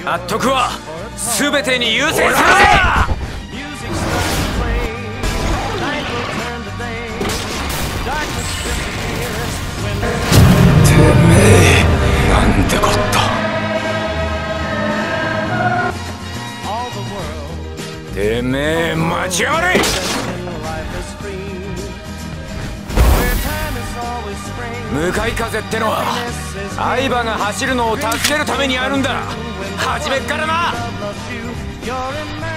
納得は全てに優先するぜ。てめえ、なんてこった。てめえ、待ちやがれ。向かい風ってのは相葉が走るのを助けるためにあるんだ。初めっからな。